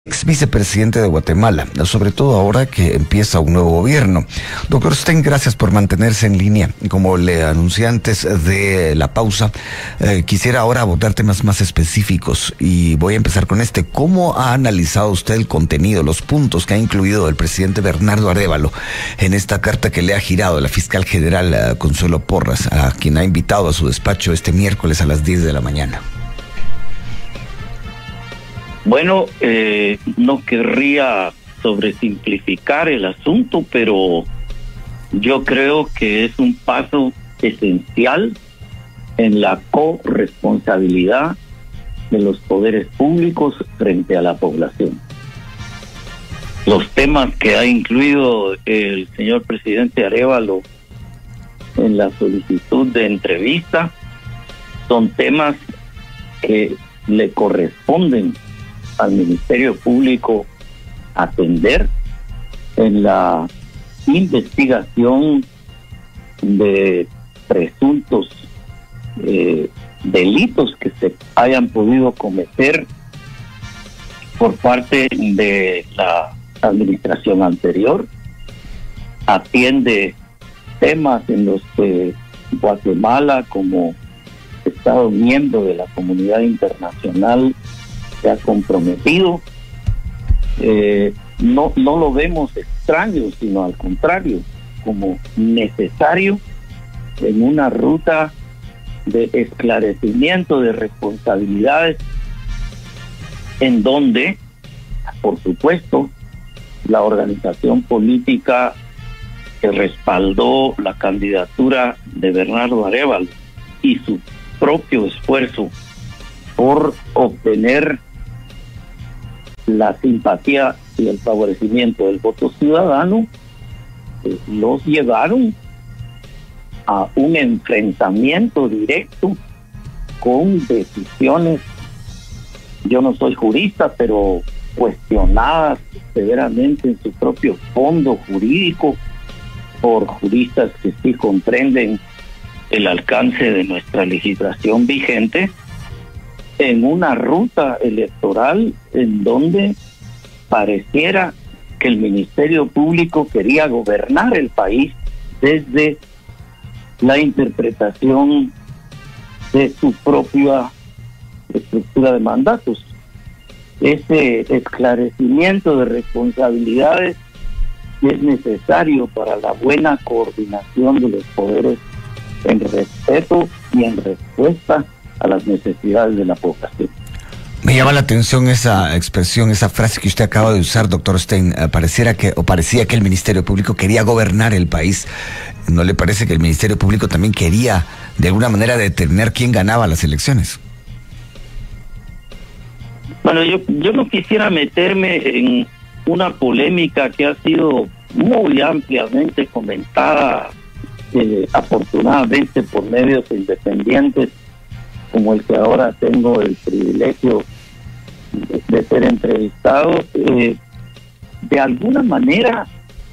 Ex vicepresidente de Guatemala, sobre todo ahora que empieza un nuevo gobierno. Doctor Stein, gracias por mantenerse en línea. Como le anuncié antes de la pausa, quisiera ahora abordar temas más específicos y voy a empezar con este. ¿Cómo ha analizado usted el contenido, los puntos que ha incluido el presidente Bernardo Arévalo en esta carta que le ha girado la fiscal general Consuelo Porras, a quien ha invitado a su despacho este miércoles a las 10 de la mañana? Bueno, no querría sobresimplificar el asunto, pero yo creo que es un paso esencial en la corresponsabilidad de los poderes públicos frente a la población. Los temas que ha incluido el señor presidente Arévalo en la solicitud de entrevista son temas que le corresponden al Ministerio Público atender en la investigación de presuntos delitos que se hayan podido cometer por parte de la administración anterior. Atiende temas en los que Guatemala, como Estado miembro de la comunidad internacional, se ha comprometido. No lo vemos extraño, sino al contrario, como necesario en una ruta de esclarecimiento de responsabilidades en donde, por supuesto, la organización política que respaldó la candidatura de Bernardo Arévalo y su propio esfuerzo por obtener la simpatía y el favorecimiento del voto ciudadano, los llevaron a un enfrentamiento directo con decisiones, yo no soy jurista, pero cuestionadas severamente en su propio fondo jurídico por juristas que sí comprenden el alcance de nuestra legislación vigente, en una ruta electoral en donde pareciera que el Ministerio Público quería gobernar el país desde la interpretación de su propia estructura de mandatos. Ese esclarecimiento de responsabilidades es necesario para la buena coordinación de los poderes en respeto y en respuesta a las necesidades de la población. Me llama la atención esa expresión, esa frase que usted acaba de usar, doctor Stein. Parecía que el Ministerio Público quería gobernar el país. ¿No le parece que el Ministerio Público también quería, de alguna manera, determinar quién ganaba las elecciones? Bueno, yo no quisiera meterme en una polémica que ha sido muy ampliamente comentada, afortunadamente por medios independientes, como el que ahora tengo el privilegio de ser entrevistado. De alguna manera,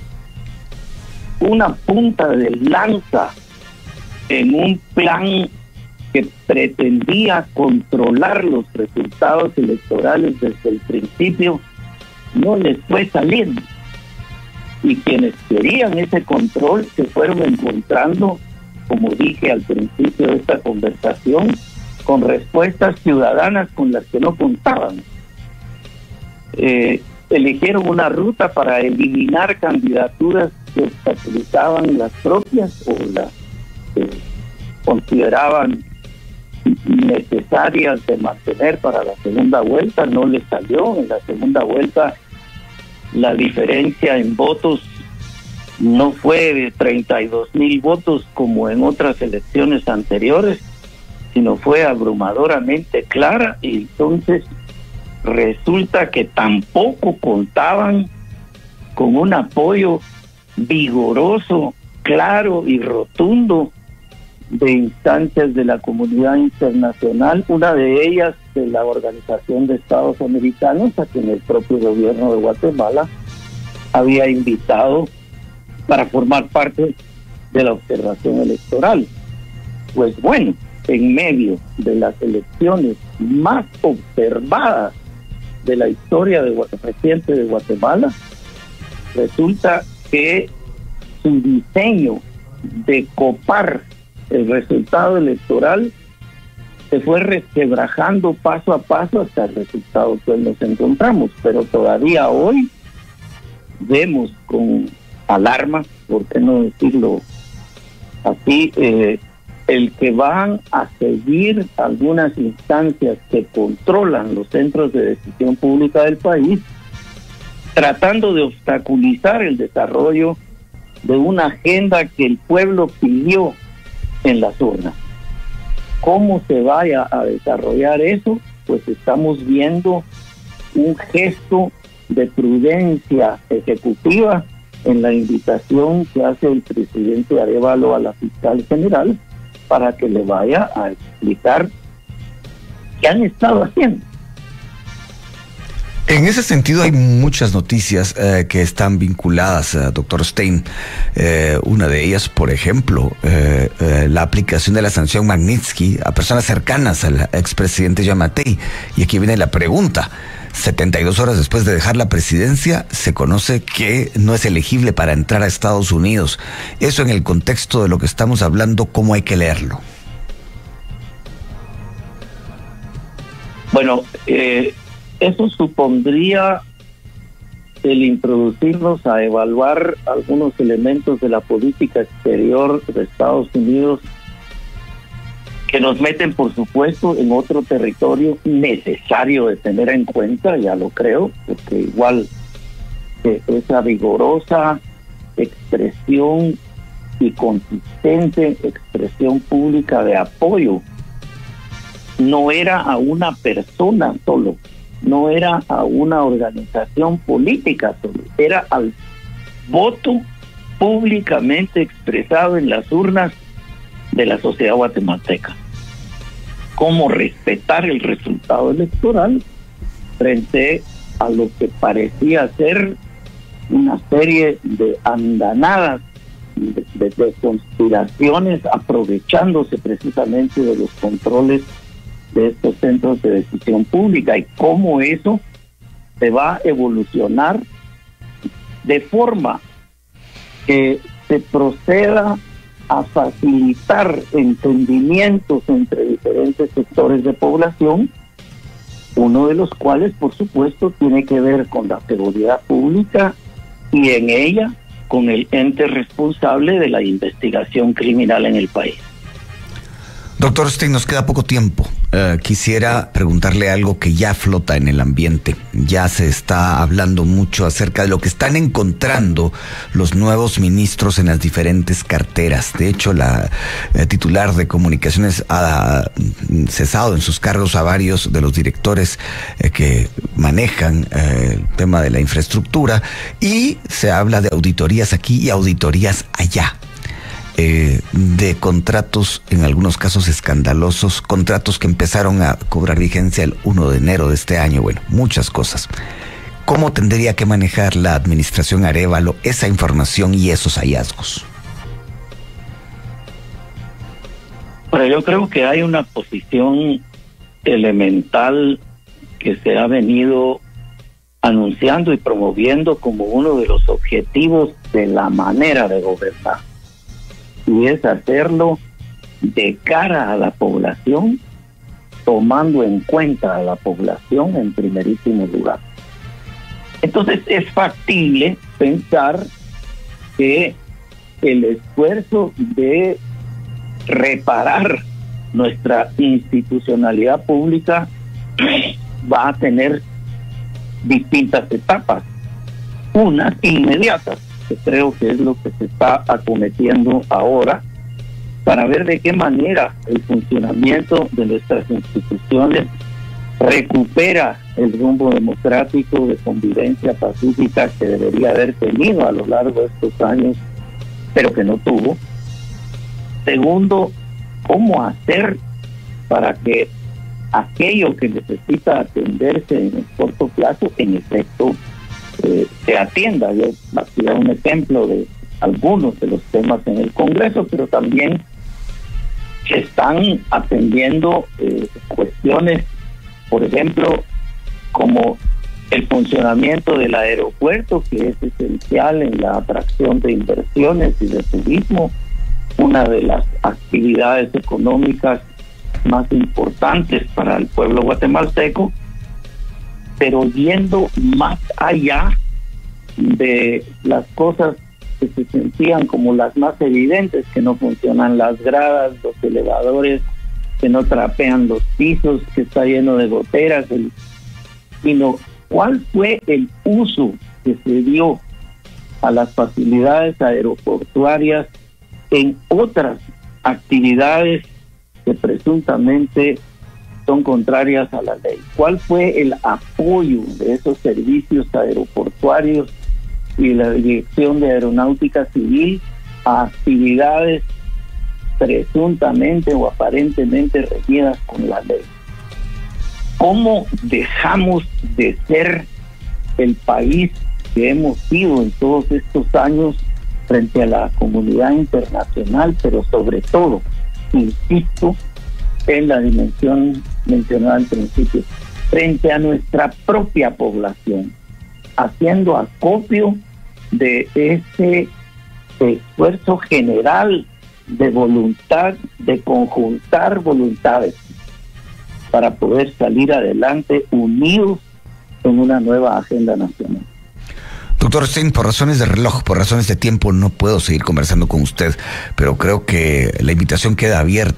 una punta de lanza en un plan que pretendía controlar los resultados electorales desde el principio, no les fue saliendo. Y quienes querían ese control se fueron encontrando, como dije al principio de esta conversación, con respuestas ciudadanas con las que no contaban. Eligieron una ruta para eliminar candidaturas que obstaculizaban las propias o las que consideraban necesarias de mantener para la segunda vuelta. No les salió. En la segunda vuelta la diferencia en votos no fue de 32,000 votos como en otras elecciones anteriores, sino fue abrumadoramente clara, y entonces resulta que tampoco contaban con un apoyo vigoroso, claro y rotundo de instancias de la comunidad internacional, una de ellas de la Organización de Estados Americanos, a quien el propio gobierno de Guatemala había invitado para formar parte de la observación electoral. Pues bueno, en medio de las elecciones más observadas de la historia reciente de Guatemala. Resulta que su diseño de copar el resultado electoral se fue resquebrajando paso a paso hasta el resultado que hoy nos encontramos, pero todavía hoy vemos con alarma, por qué no decirlo así, el que van a seguir algunas instancias que controlan los centros de decisión pública del país, tratando de obstaculizar el desarrollo de una agenda que el pueblo pidió en las urnas. ¿Cómo se vaya a desarrollar eso? Pues estamos viendo un gesto de prudencia ejecutiva en la invitación que hace el presidente Arévalo a la fiscal general para que le vaya a explicar qué han estado haciendo. En ese sentido hay muchas noticias que están vinculadas, doctor Stein. Una de ellas, por ejemplo, la aplicación de la sanción Magnitsky a personas cercanas al expresidente Giammattei. Y aquí viene la pregunta. 72 horas después de dejar la presidencia, se conoce que no es elegible para entrar a Estados Unidos. Eso, en el contexto de lo que estamos hablando, ¿cómo hay que leerlo? Bueno, eso supondría el introducirnos a evaluar algunos elementos de la política exterior de Estados Unidos que nos meten, por supuesto, en otro territorio necesario de tener en cuenta, ya lo creo, porque igual esa vigorosa expresión y consistente expresión pública de apoyo no era a una persona solo, no era a una organización política solo, era al voto públicamente expresado en las urnas de la sociedad guatemalteca. Cómo respetar el resultado electoral frente a lo que parecía ser una serie de andanadas, de conspiraciones, aprovechándose precisamente de los controles de estos centros de decisión pública, y cómo eso se va a evolucionar de forma que se proceda a facilitar entendimientos entre diferentes sectores de población, uno de los cuales, por supuesto, tiene que ver con la seguridad pública y en ella con el ente responsable de la investigación criminal en el país. Doctor Stein, nos queda poco tiempo. Quisiera preguntarle algo que ya flota en el ambiente. Ya se está hablando mucho acerca de lo que están encontrando los nuevos ministros en las diferentes carteras. De hecho, la titular de comunicaciones ha cesado en sus cargos a varios de los directores que manejan el tema de la infraestructura, y se habla de auditorías aquí y auditorías allá. De contratos, en algunos casos escandalosos, contratos que empezaron a cobrar vigencia el 1 de enero de este año, bueno, muchas cosas. ¿Cómo tendría que manejar la administración Arévalo esa información y esos hallazgos? Bueno, yo creo que hay una posición elemental que se ha venido anunciando y promoviendo como uno de los objetivos de la manera de gobernar, y es hacerlo de cara a la población, tomando en cuenta a la población en primerísimo lugar. Entonces es factible pensar que el esfuerzo de reparar nuestra institucionalidad pública va a tener distintas etapas. Unas inmediatas, que creo que es lo que se está acometiendo ahora, para ver de qué manera el funcionamiento de nuestras instituciones recupera el rumbo democrático de convivencia pacífica que debería haber tenido a lo largo de estos años, pero que no tuvo. Segundo, cómo hacer para que aquello que necesita atenderse en el corto plazo, en efecto, se atienda. Yo hacía un ejemplo de algunos de los temas en el Congreso, pero también se están atendiendo cuestiones, por ejemplo, como el funcionamiento del aeropuerto, que es esencial en la atracción de inversiones y de turismo, una de las actividades económicas más importantes para el pueblo guatemalteco, pero yendo más allá de las cosas que se sentían como las más evidentes, que no funcionan las gradas, los elevadores, que no trapean los pisos, que está lleno de goteras, sino cuál fue el uso que se dio a las facilidades aeroportuarias en otras actividades que presuntamente son contrarias a la ley. ¿Cuál fue el apoyo de esos servicios aeroportuarios y la Dirección de Aeronáutica Civil a actividades presuntamente o aparentemente reñidas con la ley? ¿Cómo dejamos de ser el país que hemos sido en todos estos años frente a la comunidad internacional, pero sobre todo, insisto, en la dimensión mencionada al principio, frente a nuestra propia población, haciendo acopio de ese esfuerzo general de voluntad, de conjuntar voluntades para poder salir adelante unidos en una nueva agenda nacional? Doctor Stein, por razones de reloj, por razones de tiempo, no puedo seguir conversando con usted, pero creo que la invitación queda abierta